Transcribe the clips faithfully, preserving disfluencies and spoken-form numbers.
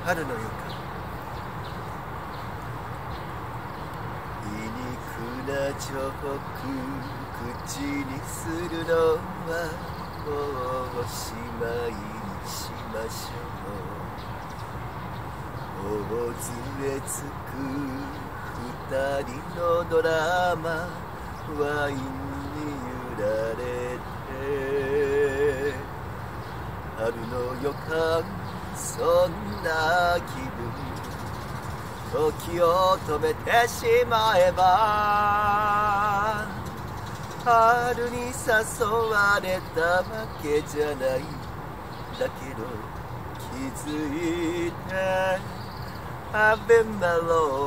春の予感。皮肉なチョーク口にするのはもうしまいにしましょう。大杖つく二人のドラマ、ワインに揺られて、春の予感、そんな気分、時を止めてしまえば、春に誘われたわけじゃない。だけど気づいてアベマロ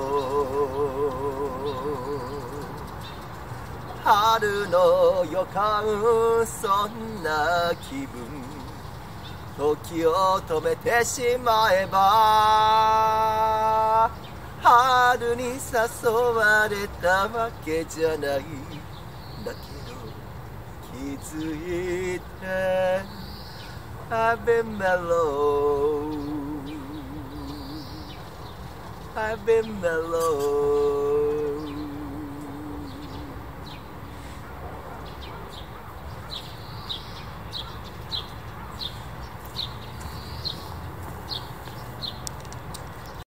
ー、春の予感、そんな気分、時を止めてしまえば、春に誘われたわけじゃない。だけど気づいてI've been mellow, I've been mellow